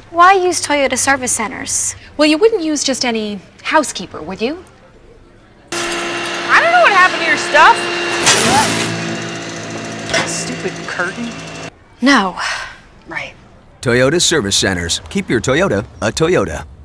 Why use Toyota service centers? Well, you wouldn't use just any Housekeeper, would you? I don't know what happened to your stuff. Stupid curtain. No. Right. Toyota Service Centers. Keep your Toyota a Toyota.